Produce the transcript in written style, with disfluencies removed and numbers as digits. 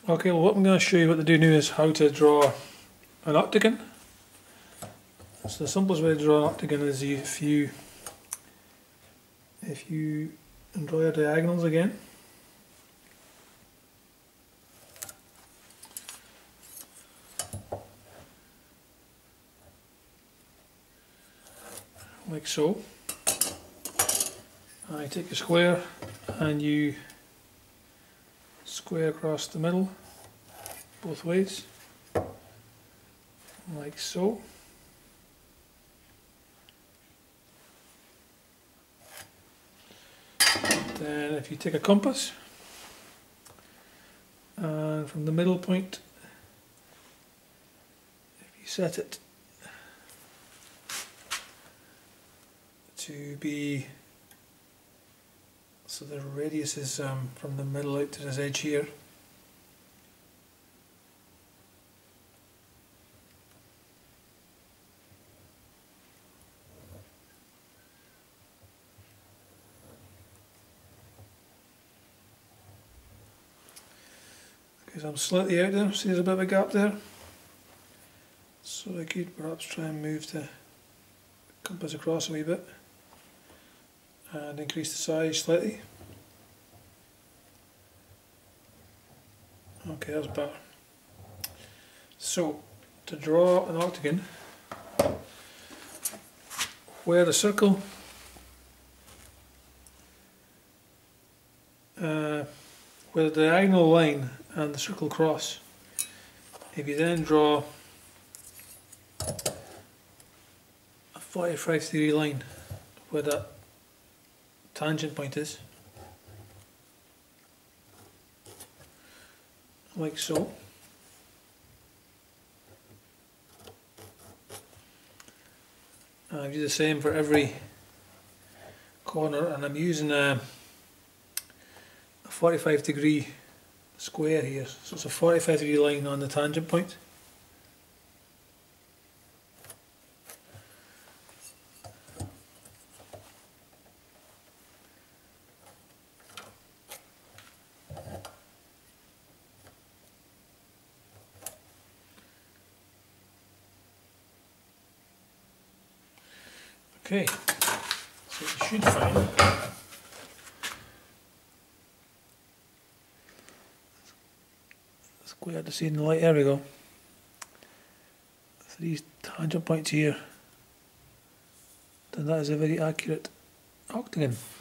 Okay, well what I'm going to show you what to do now is how to draw an octagon. So the simplest way to draw an octagon is if you draw your diagonals again. Like so. And you take a square and you square across the middle both ways, like so. Then if you take a compass and from the middle point, if you set it to be, so the radius is from the middle out to this edge here. Because I'm slightly out there, see there's a bit of a gap there. So I could perhaps try and move the compass across a wee bit and increase the size slightly. Okay, that's better. So, to draw an octagon, where the circle where the diagonal line and the circle cross, if you then draw a 45-degree line where that tangent point is, like so. I do the same for every corner, and I'm using a 45-degree square here, so it's a 45-degree line on the tangent point. Okay, so you should find it's quite hard to see in the light. There we go. So these tangent points here, then that is a very accurate octagon.